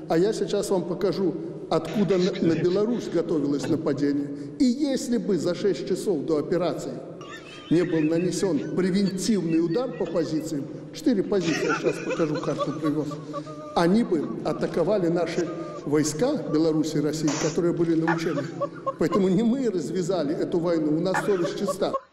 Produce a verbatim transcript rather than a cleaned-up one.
А я сейчас вам покажу, откуда на, на Беларусь готовилось нападение. И если бы за шесть часов до операции не был нанесен превентивный удар по позициям, четыре позиции, я сейчас покажу, карту привез, они бы атаковали наши войска Беларуси и России, которые были на учениях. Поэтому не мы развязали эту войну, у нас совесть чиста.